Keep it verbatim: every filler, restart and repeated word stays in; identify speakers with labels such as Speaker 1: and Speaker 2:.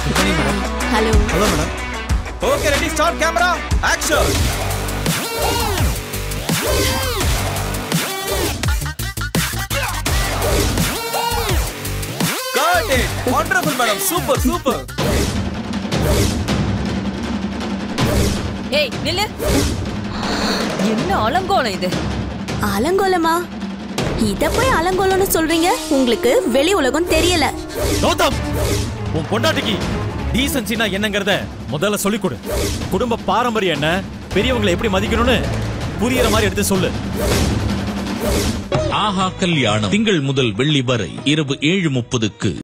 Speaker 1: Hello
Speaker 2: hello madam.
Speaker 3: Okay ready start camera action. Got it wonderful madam super super.
Speaker 4: ஏய் நில்லு. என்ன அலங்கோலம் இது?
Speaker 1: அலங்கோலமா? இத போய் அலங்கோலம்னு சொல்றீங்க? உங்களுக்கு வெளி உலகம் தெரியல.
Speaker 2: கௌதம், உன் பொண்டாட்டிக்கு டீசன்சினா என்னங்கறத முதல்ல சொல்லிக் கொடு. குடும்ப பாரம்பரியம் என்ன, பெரியவங்களை எப்படி மதிக்கணும்னு புரியுற மாதிரி எடுத்து சொல்லு.
Speaker 5: ஆஹா கல்யாணம் திங்கள் முதல் வெள்ளி வரை இரவு ஏழு முப்பதுக்கு.